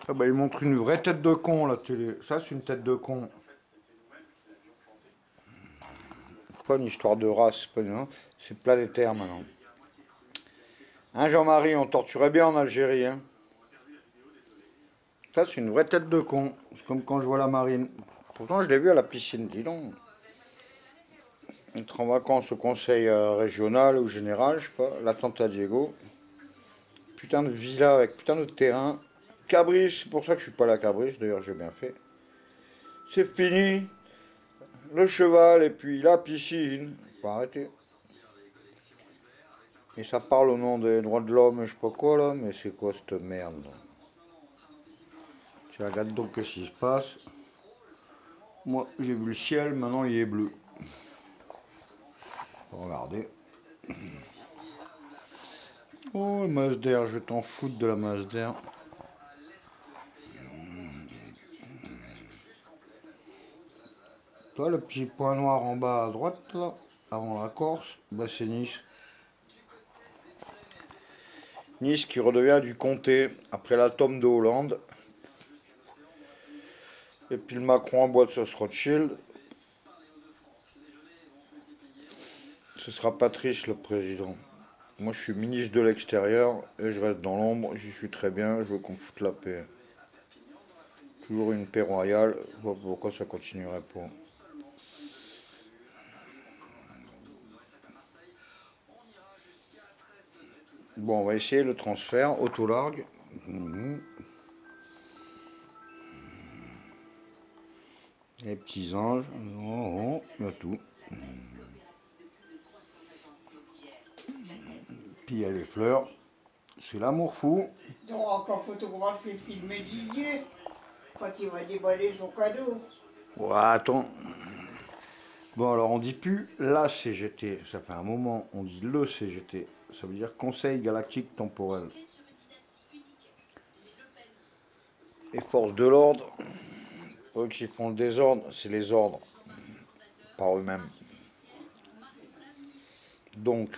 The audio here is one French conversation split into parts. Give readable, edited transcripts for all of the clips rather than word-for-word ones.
Ah bah il montre une vraie tête de con la télé. Ça c'est une tête de con. C'est pas une histoire de race, c'est planétaire maintenant. Hein Jean-Marie, on torturait bien en Algérie, hein. Ça c'est une vraie tête de con. C'est comme quand je vois la marine. Pourtant je l'ai vu à la piscine, dis donc. Être en vacances au conseil régional ou général, je sais pas, la Tanta Diego. Putain de villa avec putain de terrain. Cabris, c'est pour ça que je suis pas là à Cabris, d'ailleurs j'ai bien fait. C'est fini, le cheval et puis la piscine. Faut arrêter. Et ça parle au nom des droits de l'homme, je sais pas quoi là, mais c'est quoi cette merde là. Tu regardes donc ce qui se passe. Moi j'ai vu le ciel, maintenant il est bleu. Regardez. Oh le Masder, je vais t'en foutre de la Masder. Toi le petit point noir en bas à droite là, avant la Corse, bah c'est Nice. Nice qui redevient du comté après la tome de Hollande. Et puis le Macron en boîte sur Rothschild. Ce sera Patrice le président. Moi je suis ministre de l'extérieur et je reste dans l'ombre, j'y suis très bien, je veux qu'on foute la paix. Toujours une paix royale, je vois pas pourquoi ça continuerait pas. Bon, on va essayer le transfert, autolargue. Les petits anges, oh, il y a tout. Puis il y a les fleurs, c'est l'amour fou. Donc encore photographier, filmer Didier quand il va déballer son cadeau. Ouais, attends. Bon, alors on dit plus la CGT, ça fait un moment, on dit le CGT. Ça veut dire Conseil Galactique Temporel. Et forces de l'ordre, eux qui font le désordre, c'est les ordres, par eux-mêmes. Donc,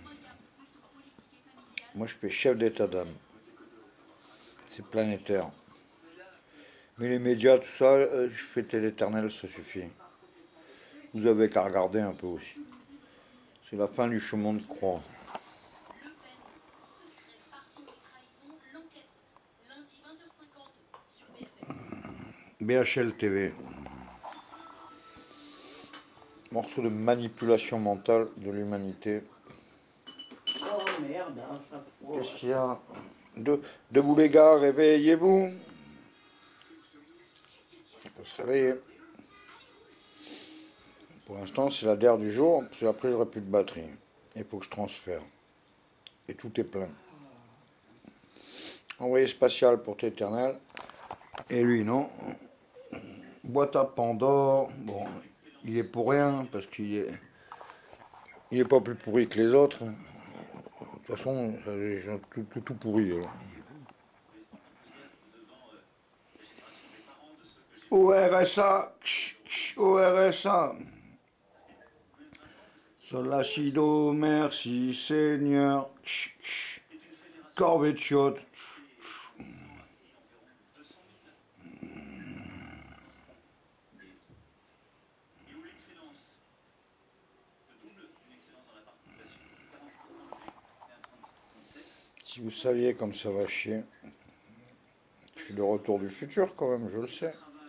moi je fais chef d'état d'âme. C'est planétaire. Mais les médias, tout ça, je fais l'éternel, ça suffit. Vous avez qu'à regarder un peu aussi. C'est la fin du chemin de croix. BHL TV. Morceau de manipulation mentale de l'humanité. Oh merde, à chaque fois. Qu'est-ce qu'il y a Debout les gars, réveillez-vous. Il faut se réveiller. Pour l'instant, c'est la DER du jour, parce que après, j'aurai plus de batterie. Il faut que je transfère. Et tout est plein. Envoyé spatial pour Téternel. Et lui, non. Boîte à Pandore. Bon, il est pour rien, parce il est pas plus pourri que les autres. De toute façon, j'ai tout pourri. Alors. Au RSA, au RSA. Sol la si do, merci Seigneur. Corvée de chiottes. Si vous saviez comme ça va chier. Je suis de retour du futur quand même, je le sais.